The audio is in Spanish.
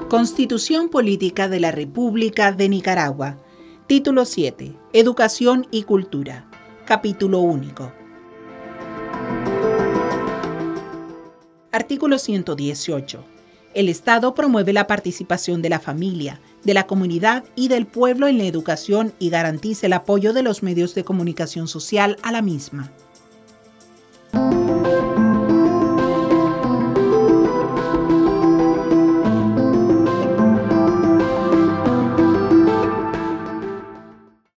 Constitución Política de la República de Nicaragua. Título 7. Educación y Cultura. Capítulo único. Artículo 118. El Estado promueve la participación de la familia, de la comunidad y del pueblo en la educación y garantiza el apoyo de los medios de comunicación social a la misma.